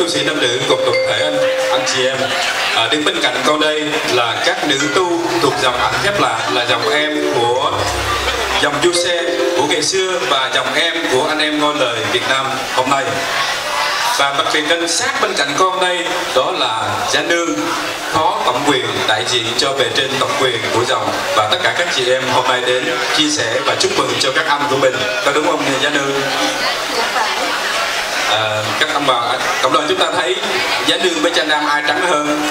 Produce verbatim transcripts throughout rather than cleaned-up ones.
tu sĩ nam nữ cùng toàn thể anh anh chị em. À, đứng bên cạnh con đây là các nữ tu thuộc dòng ảnh Phép Lạ, là dòng em của dòng du xe của ngày xưa và dòng em của anh em ngôi lời Việt Nam hôm nay. Và đặc biệt trên sát bên cạnh con đây đó là Giá Nương, phó tổng quyền đại diện cho bề trên tổng quyền của dòng, và tất cả các chị em hôm nay đến chia sẻ và chúc mừng cho các anh của mình, có đúng không Giá Nương? À, các ông bà cộng đoàn chúng ta thấy Giá Nương với Cha Nam ai trắng hơn?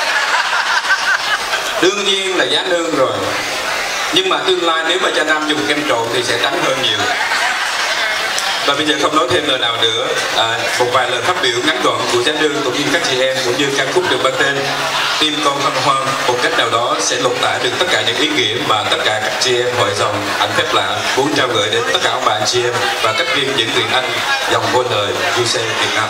Đương nhiên là Giá Nương rồi, nhưng mà tương lai nếu mà Cha Nam dùng kem trộn thì sẽ trắng hơn nhiều. Và bây giờ không nói thêm lời nào nữa, à, một vài lời phát biểu ngắn gọn của Giá Nương cũng như các chị em, cũng như ca khúc được mang tên Tim Con Hân Hoan, một cách nào đó sẽ lột tả được tất cả những ý nghĩa mà tất cả các chị em hội dòng Ảnh Phép Lạ muốn trao gửi đến tất cả ông bà anh chị em và các viên những người anh dòng ngôi lời du xe Việt Nam.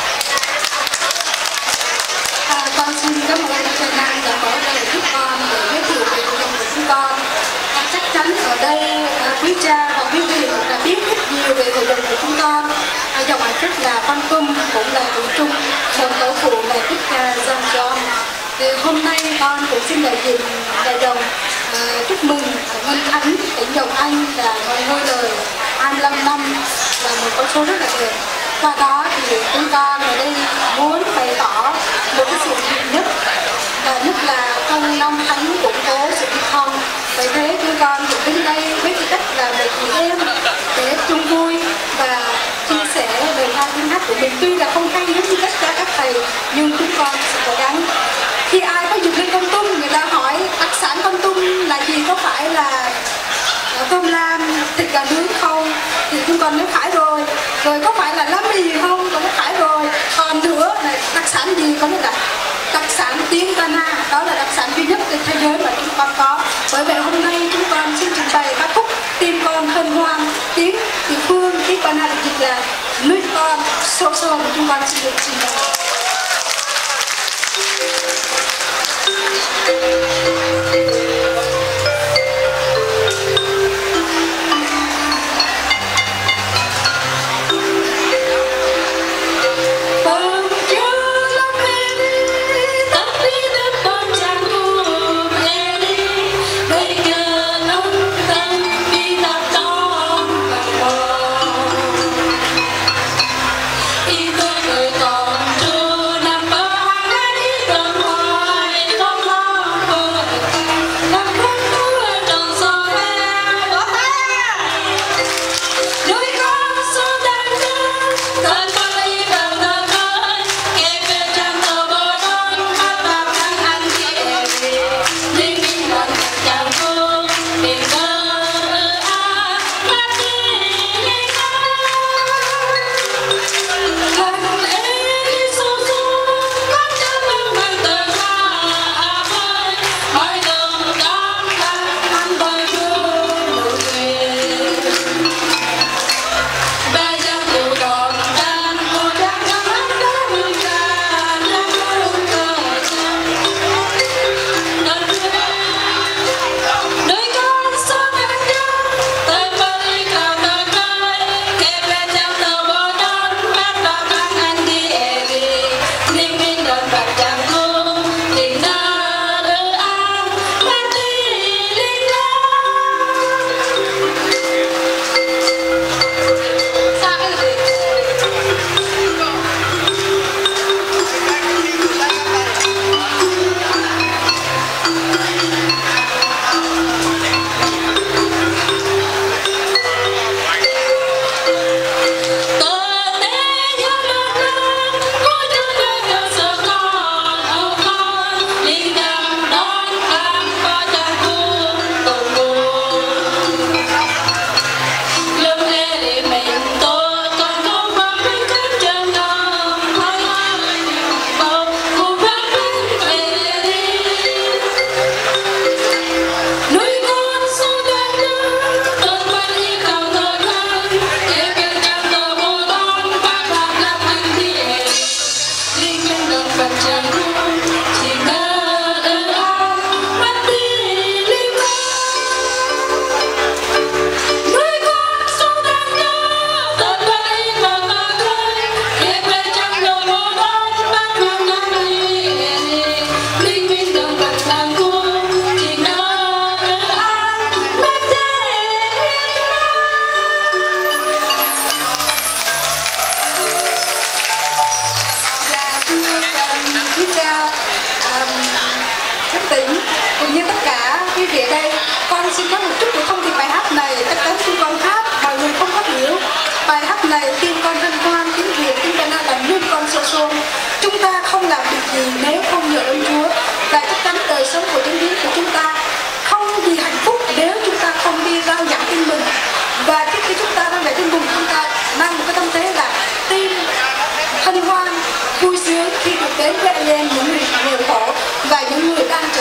À, con xin cảm ơn anh Trần Nam đã có lời giúp con để giới thiệu về hội dòng của chúng con. À, chắc chắn ở đây à, quý cha và quý vị cũng đã biết rất nhiều về hội dòng của chúng con. À, dòng Ảnh rất là Con Tum, cũng là tổ trung, đồng tổ phụ là Thích Ca Giang John. Thì hôm nay con cũng xin đại diện đại dòng à, chúc mừng Ngân Khánh tỉnh dòng Anh là ngôi lời hai mươi lăm năm, là một con số rất là đẹp. Qua đó thì chúng con ở đây muốn bày tỏ một cái sự hiện nhất, và nhất là trong năm thánh củng cố sự đi thông. Vậy thế chúng con cũng đến đây với tư cách là một chị em để chung vui và chia sẻ về ca tiếng hát của mình. Tuy là không hay giống như tất cả các thầy, nhưng chúng con sẽ cố gắng. Khi ai có dịp lên Con Tum, người ta hỏi đặc sản Con Tum là gì, có phải là tôm lam, thịt gà nướng không, thì chúng con nói phải rồi. Rồi có phải là lá mì không, con nói phải rồi. Còn nữa là đặc sản gì, con nói là đặc sản tiếng Ghana, đó là đặc sản duy nhất trên thế giới mà chúng con có. Bởi vậy hôm nay chúng con xin trình bày ca khúc Tim Con Hân Hoan, tiếng địa phương, tiếng Ghana được dịch là Nuôi Con Sô Sô, chúng con xin được trình bày. Con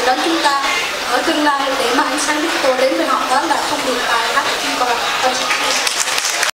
đến chúng ta ở tương lai để mà ánh sáng Đức Kitô đến với họ, đó là thông điệp tại